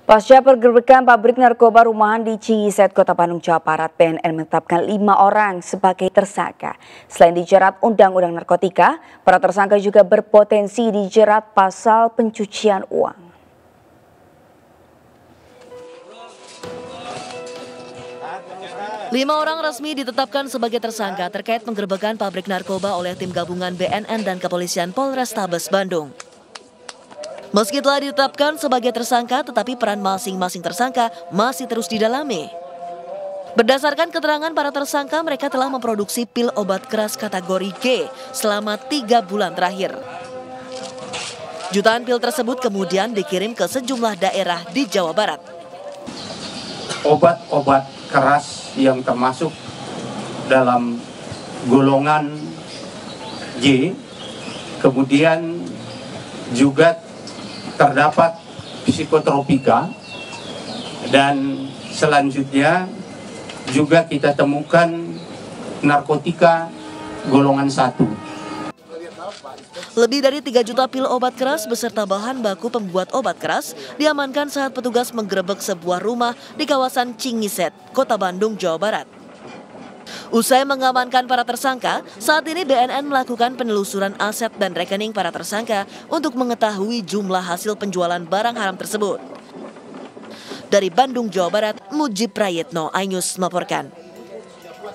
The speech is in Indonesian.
Pasca penggerbekan pabrik narkoba rumahan di Cingiset, Kota Bandung, Jawa Barat, BNN menetapkan 5 orang sebagai tersangka. Selain dijerat Undang-Undang Narkotika, para tersangka juga berpotensi dijerat pasal pencucian uang. Lima orang resmi ditetapkan sebagai tersangka terkait penggerbekan pabrik narkoba oleh tim gabungan BNN dan Kepolisian Polrestabes Bandung. Meski telah ditetapkan sebagai tersangka, tetapi peran masing-masing tersangka masih terus didalami. Berdasarkan keterangan para tersangka, mereka telah memproduksi pil obat keras kategori G selama 3 bulan terakhir. Jutaan pil tersebut kemudian dikirim ke sejumlah daerah di Jawa Barat. Obat-obat keras yang termasuk dalam golongan G, kemudian juga terdapat psikotropika, dan selanjutnya juga kita temukan narkotika golongan 1. Lebih dari 3 juta pil obat keras beserta bahan baku pembuat obat keras diamankan saat petugas menggerebek sebuah rumah di kawasan Cingiset, Kota Bandung, Jawa Barat. Usai mengamankan para tersangka, saat ini BNN melakukan penelusuran aset dan rekening para tersangka untuk mengetahui jumlah hasil penjualan barang haram tersebut. Dari Bandung, Jawa Barat, Mujib Prayitno, iNews melaporkan.